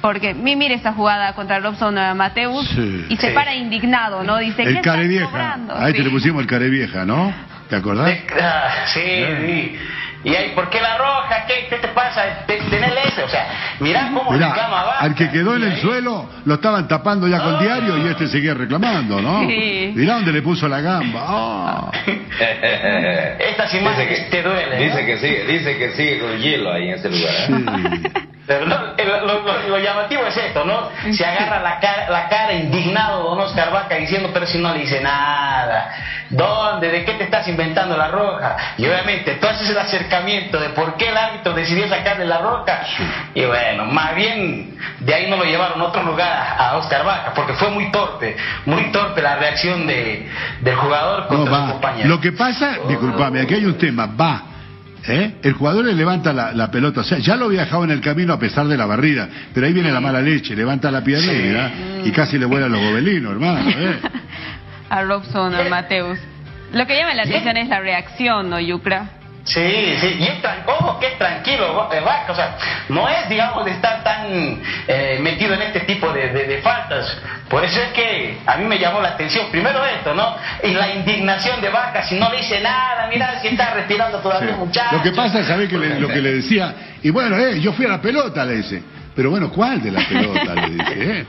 Porque mire esa jugada contra Robson Mateus y se para indignado, ¿no? Dice, el ¿qué Carevieja. cobrando? Ahí te le pusimos el Carevieja, ¿no? ¿Te acordás? Sí. Y ahí, ¿por qué la roja? ¿Qué te pasa? Tener ese, o sea, mirá cómo reclama Vaca. Al que quedó en el suelo, lo estaban tapando ya con diario y este seguía reclamando, ¿no? Sí. Mirá dónde le puso la gamba. Estas imágenes te duelen. Dice que sigue con hielo ahí en ese lugar. Sí. Pero lo llamativo es esto, ¿no? Se agarra la cara indignado don Oscar Vaca diciendo, pero si no le dice nada. ¿Dónde? ¿De qué te estás inventando la roja? Y obviamente tú haces el acercamiento de por qué el árbitro decidió sacarle la roja. Y bueno, más bien de ahí no lo llevaron a otro lugar a Oscar Vaca, porque fue muy torpe la reacción del jugador contra su compañero. Lo que pasa, disculpame, aquí hay un tema, el jugador le levanta la pelota, o sea, ya lo había dejado en el camino a pesar de la barrida, pero ahí viene la mala leche, levanta la pierna y casi le vuelan los gobelinos, hermano. A Robson Mateus. Lo que llama la atención es la reacción, ¿no, Yucra? Sí, y ojo que es tranquilo, Vaca, o sea, no es, digamos, de estar tan metido en este tipo de faltas. Por eso es que a mí me llamó la atención, primero esto, ¿no? Y la indignación de Vaca, si no le dice nada, mira si está respirando todavía, muchacho. Lo que pasa es, ¿sabés lo que le decía? Y bueno, yo fui a la pelota, le dice. Pero bueno, ¿cuál de la pelota? Le dice,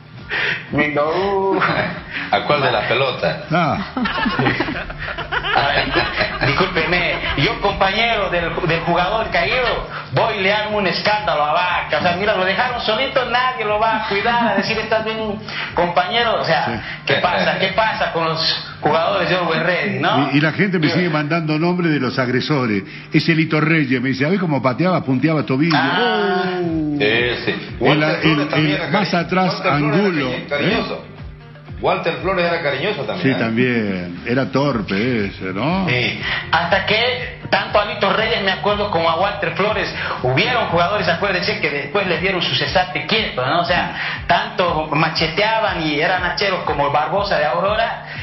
No. ¿A cuál de las pelotas? A ver, discúlpeme, yo compañero del jugador caído, voy y le armo un escándalo a Vaca. O sea, mira, lo dejaron solito, nadie lo va a cuidar, a decir, estás bien, compañero. O sea, ¿qué pasa con los jugadores de Orwell Ready, no? Y la gente me sigue mandando nombres de los agresores. Ese Lito Reyes, me dice, ¿sabés cómo pateaba? Punteaba tobillo. Más atrás, Angulo. Walter Flores era cariñoso también. Sí, también. Era torpe ese, ¿no? Sí. Hasta que tanto a Lito Reyes, me acuerdo, como a Walter Flores, hubieron jugadores, acuérdense, que después le dieron su cesante quieto, ¿no? O sea, tanto macheteaban y eran hacheros como el Barbosa de Aurora,